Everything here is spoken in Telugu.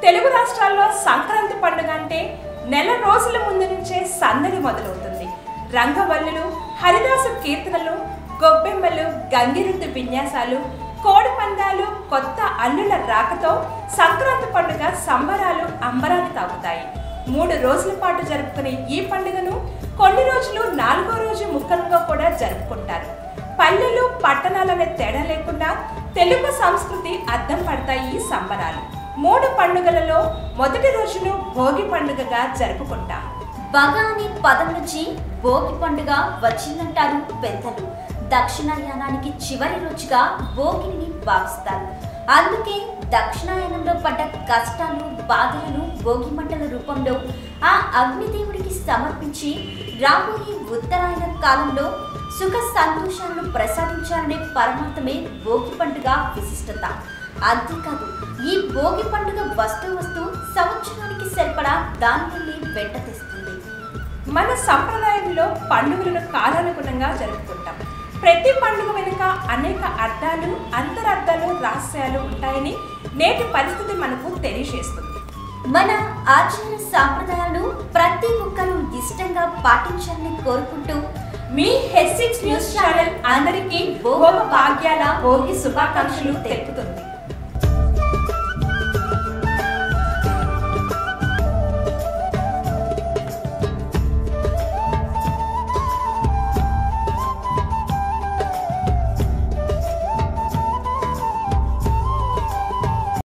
తెలుగు రాష్ట్రాల్లో సంక్రాంతి పండుగ అంటే నెల రోజుల ముందు నుంచే సందడి మొదలవుతుంది. రంగవల్లులు, హరిదాసు కీర్తనలు, గొబ్బెమ్మలు, గంగిరెద్దు విన్యాసాలు, కోడి పందాలు, కొత్త అల్లుల రాకతో సంక్రాంతి పండుగ సంబరాలు అంబరాన్ని తాకుతాయి. 3 రోజుల పాటు జరుపుకునే ఈ పండుగను కొన్ని రోజులు 4వ రోజు ముక్కనుగా కూడా జరుపుకుంటారు. పల్లెలు పట్టణాలనే తేడా లేకుండా తెలుగు సంస్కృతి అద్దం పడతాయి ఈ సంబరాలు. 3 పండుగలలో మొదటి రోజును భోగి పండుగగా జరుపుకుంటాం. బగ అనే పదం నుంచి భోగి పండుగ వచ్చిందంటారు పెద్దలు. దక్షిణాయనానికి చివరి రోజుగా భోగిని భావిస్తారు. అందుకే దక్షిణాయనంలో పడ్డ కష్టాలు, బాధలను భోగి మంటల రూపంలో ఆ అగ్నిదేవుడికి సమర్పించి రాబోయే ఉత్తరాయణ కాలంలో సుఖ సంతోషాలను ప్రసాదించాలనే పరమార్థమే భోగి పండుగ విశిష్టత. అంతేకాదు, ఈ భోగి పండుగ వస్తూ సంవత్సరానికి సరిపడా ధాన్యాన్ని వెంట తెస్తుంది. మన సంప్రదాయంలో పండుగలను కాలానుగుణంగా జరుపుకుంటాం. ప్రతి పండుగ వెనుక అనేక అర్థాలు, అంతరార్థాలు, రహస్యాలు ఉంటాయని నేటి పరిస్థితి మనకు తెలియజేస్తుంది. మన ఆచార సాంప్రదాయాలు ప్రతి ఒక్కరూ ఇష్టంగా పాటించాలని కోరుకుంటూ మీ H6 న్యూస్ ఛానల్ అందరికీ భోగ భాగ్యాల భోగి శుభాకాంక్షలు తెలుపుతుంది.